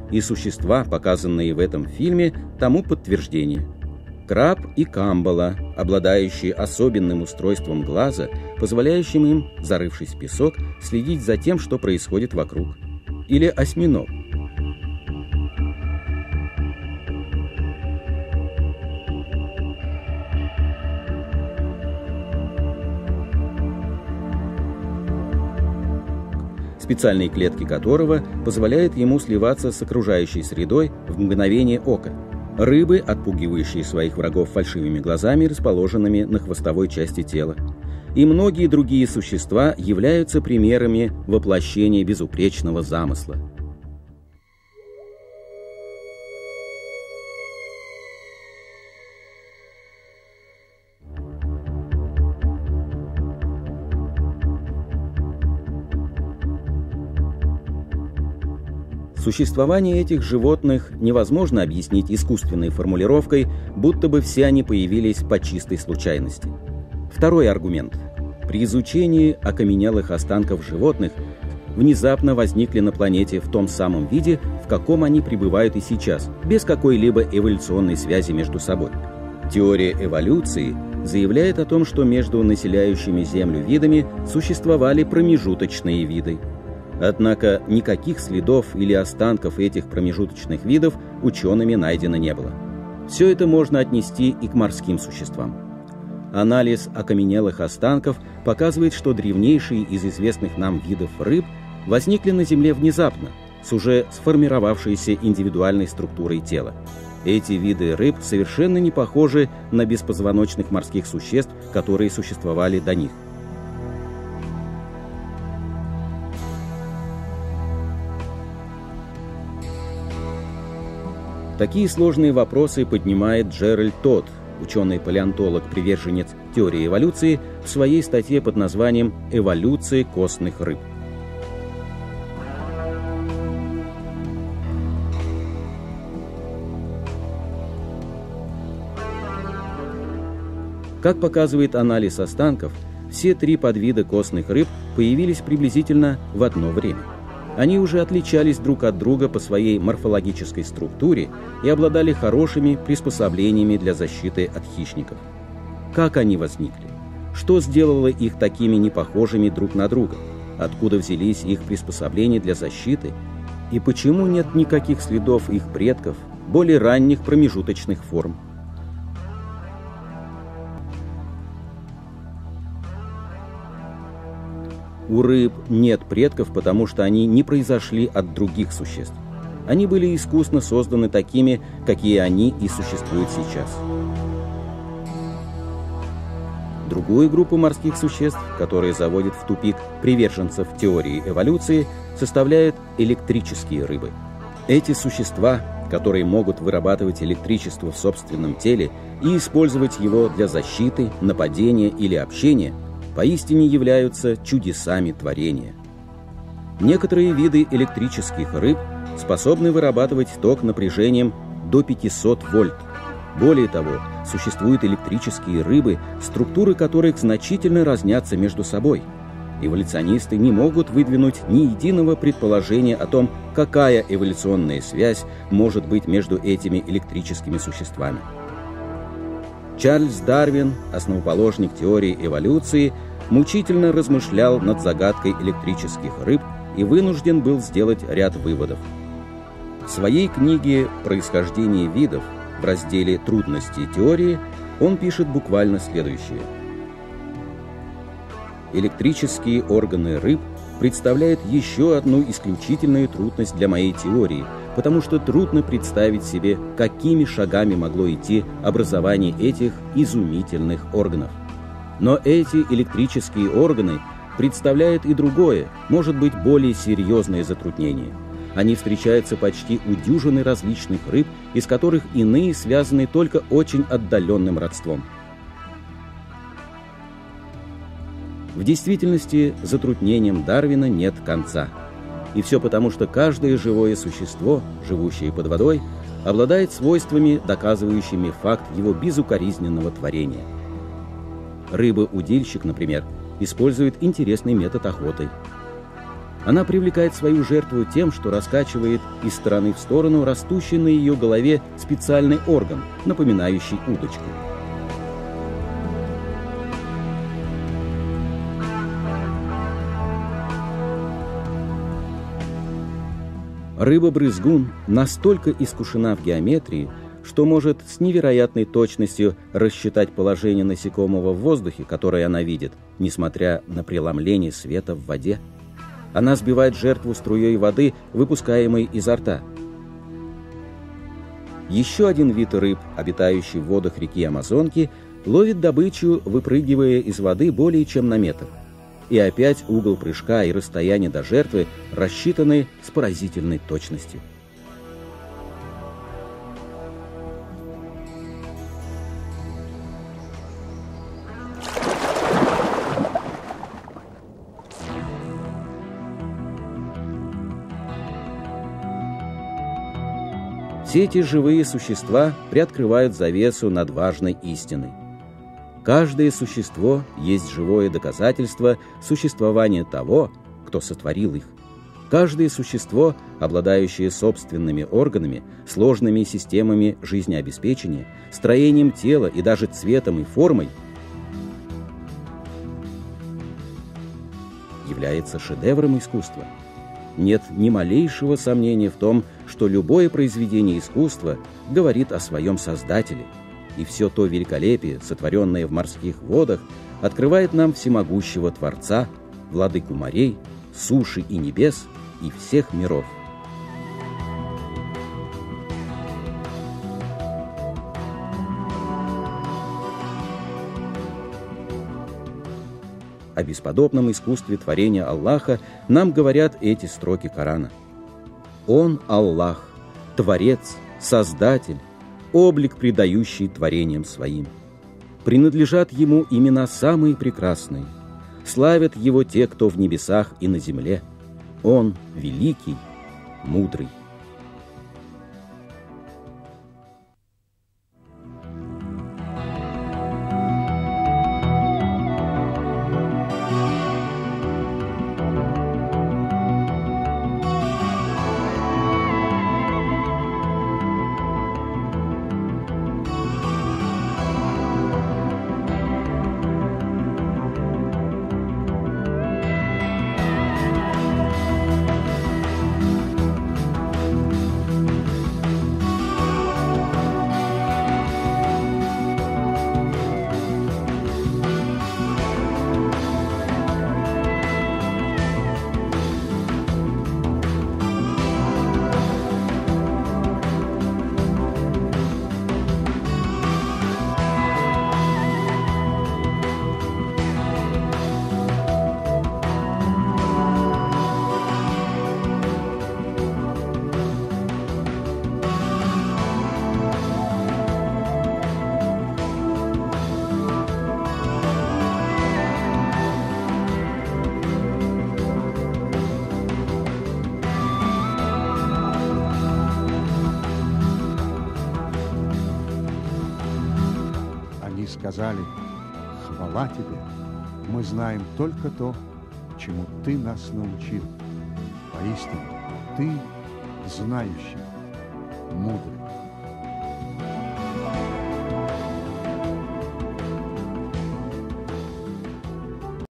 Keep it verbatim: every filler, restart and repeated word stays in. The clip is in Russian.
и существа, показанные в этом фильме, тому подтверждение. Краб и камбала, обладающие особенным устройством глаза, позволяющим им, зарывшись в песок, следить за тем, что происходит вокруг. Или осьминог. Специальные клетки которого позволяют ему сливаться с окружающей средой в мгновение ока. Рыбы, отпугивающие своих врагов фальшивыми глазами, расположенными на хвостовой части тела. И многие другие существа являются примерами воплощения безупречного замысла. Существование этих животных невозможно объяснить искусственной формулировкой, будто бы все они появились по чистой случайности. Второй аргумент. При изучении окаменелых останков животных внезапно возникли на планете в том самом виде, в каком они пребывают и сейчас, без какой-либо эволюционной связи между собой. Теория эволюции заявляет о том, что между населяющими Землю видами существовали промежуточные виды. Однако никаких следов или останков этих промежуточных видов учеными найдено не было. Все это можно отнести и к морским существам. Анализ окаменелых останков показывает, что древнейшие из известных нам видов рыб возникли на Земле внезапно, с уже сформировавшейся индивидуальной структурой тела. Эти виды рыб совершенно не похожи на беспозвоночных морских существ, которые существовали до них. Такие сложные вопросы поднимает Джеральд Тодд, ученый-палеонтолог, приверженец теории эволюции, в своей статье под названием «Эволюция костных рыб». Как показывает анализ останков, все три подвида костных рыб появились приблизительно в одно время. Они уже отличались друг от друга по своей морфологической структуре и обладали хорошими приспособлениями для защиты от хищников. Как они возникли? Что сделало их такими непохожими друг на друга? Откуда взялись их приспособления для защиты? И почему нет никаких следов их предков, более ранних промежуточных форм? У рыб нет предков, потому что они не произошли от других существ. Они были искусно созданы такими, какие они и существуют сейчас. Другую группу морских существ, которые заводят в тупик приверженцев теории эволюции, составляют электрические рыбы. Эти существа, которые могут вырабатывать электричество в собственном теле и использовать его для защиты, нападения или общения, поистине являются чудесами творения. Некоторые виды электрических рыб способны вырабатывать ток напряжением до пятисот вольт. Более того, существуют электрические рыбы, структуры которых значительно разнятся между собой. Эволюционисты не могут выдвинуть ни единого предположения о том, какая эволюционная связь может быть между этими электрическими существами. Чарльз Дарвин, основоположник теории эволюции, мучительно размышлял над загадкой электрических рыб и вынужден был сделать ряд выводов. В своей книге «Происхождение видов» в разделе «Трудности теории» он пишет буквально следующее. Электрические органы рыб представляют еще одну исключительную трудность для моей теории, потому что трудно представить себе, какими шагами могло идти образование этих изумительных органов. Но эти электрические органы представляют и другое, может быть, более серьезное затруднение. Они встречаются почти у дюжины различных рыб, из которых иные связаны только очень отдаленным родством. В действительности затруднениям Дарвина нет конца. И все потому, что каждое живое существо, живущее под водой, обладает свойствами, доказывающими факт его безукоризненного творения. Рыба-удильщик, например, использует интересный метод охоты. Она привлекает свою жертву тем, что раскачивает из стороны в сторону растущий на ее голове специальный орган, напоминающий удочку. Рыба-брызгун настолько искушена в геометрии, что может с невероятной точностью рассчитать положение насекомого в воздухе, которое она видит, несмотря на преломление света в воде. Она сбивает жертву струей воды, выпускаемой изо рта. Еще один вид рыб, обитающий в водах реки Амазонки, ловит добычу, выпрыгивая из воды более чем на метр. И опять угол прыжка и расстояние до жертвы рассчитаны с поразительной точностью. Все эти живые существа приоткрывают завесу над важной истиной. Каждое существо есть живое доказательство существования того, кто сотворил их. Каждое существо, обладающее собственными органами, сложными системами жизнеобеспечения, строением тела и даже цветом и формой, является шедевром искусства. Нет ни малейшего сомнения в том, что любое произведение искусства говорит о своем создателе, и все то великолепие, сотворенное в морских водах, открывает нам всемогущего Творца, владыку морей, суши и небес и всех миров. О бесподобном искусстве творения Аллаха нам говорят эти строки Корана. Он Аллах, Творец, Создатель, облик, придающий творениям своим. Принадлежат Ему имена самые прекрасные. Славят Его те, кто в небесах и на земле. Он великий, мудрый. Сказали: хвала тебе, мы знаем только то, чему ты нас научил. Поистине, ты знающий, мудрый.